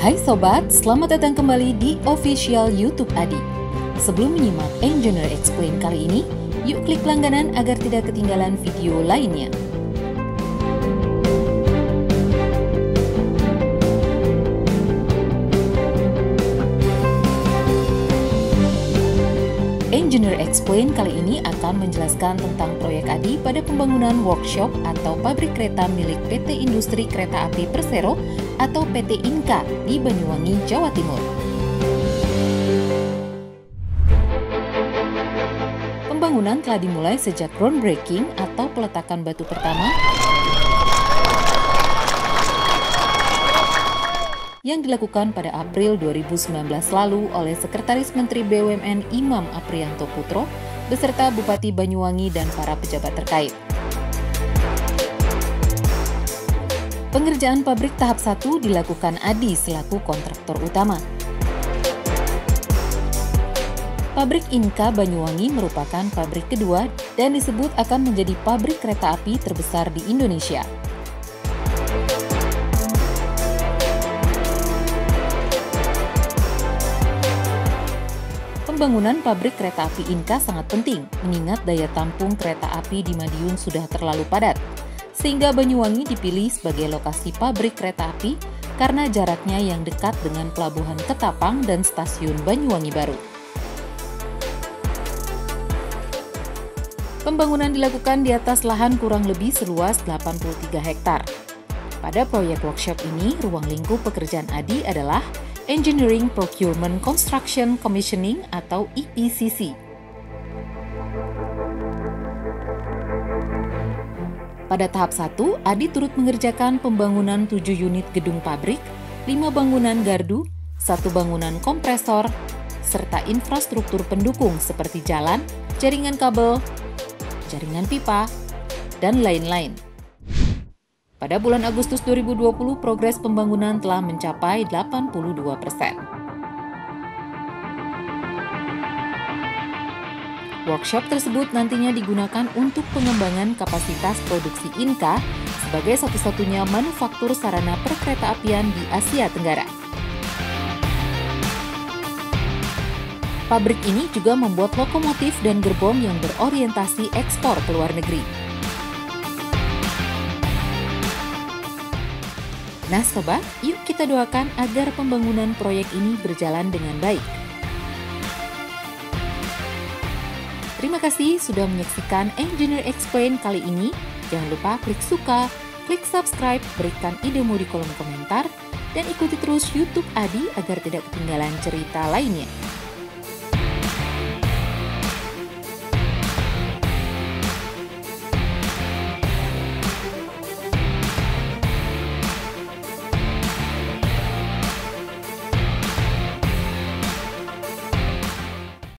Hai Sobat, selamat datang kembali di official YouTube Adi. Sebelum menyimak Engineer Explain kali ini, yuk klik langganan agar tidak ketinggalan video lainnya. Engineer Explain kali ini akan menjelaskan tentang proyek Adi pada pembangunan workshop atau pabrik kereta milik PT Industri Kereta Api Persero atau PT Inka di Banyuwangi, Jawa Timur. Pembangunan telah dimulai sejak groundbreaking atau peletakan batu pertama yang dilakukan pada April 2019 lalu oleh Sekretaris Menteri BUMN Imam Apriyanto Putro beserta Bupati Banyuwangi dan para pejabat terkait. Pengerjaan pabrik tahap 1 dilakukan Adi selaku kontraktor utama. Pabrik Inka Banyuwangi merupakan pabrik kedua dan disebut akan menjadi pabrik kereta api terbesar di Indonesia. Pembangunan pabrik kereta api Inka sangat penting, mengingat daya tampung kereta api di Madiun sudah terlalu padat, sehingga Banyuwangi dipilih sebagai lokasi pabrik kereta api karena jaraknya yang dekat dengan Pelabuhan Ketapang dan Stasiun Banyuwangi Baru. Pembangunan dilakukan di atas lahan kurang lebih seluas 83 hektar. Pada proyek workshop ini, ruang lingkup pekerjaan Adi adalah Engineering Procurement Construction Commissioning atau EPCC. Pada tahap 1, Adi turut mengerjakan pembangunan 7 unit gedung pabrik, 5 bangunan gardu, 1 bangunan kompresor, serta infrastruktur pendukung seperti jalan, jaringan kabel, jaringan pipa, dan lain-lain. Pada bulan Agustus 2020, progres pembangunan telah mencapai 82%. Workshop tersebut nantinya digunakan untuk pengembangan kapasitas produksi Inka sebagai satu-satunya manufaktur sarana perkeretaapian di Asia Tenggara. Pabrik ini juga membuat lokomotif dan gerbong yang berorientasi ekspor ke luar negeri. Nah Sobat, yuk kita doakan agar pembangunan proyek ini berjalan dengan baik. Terima kasih sudah menyaksikan Engineer Explain kali ini. Jangan lupa klik suka, klik subscribe, berikan idemu di kolom komentar, dan ikuti terus YouTube Adi agar tidak ketinggalan cerita lainnya.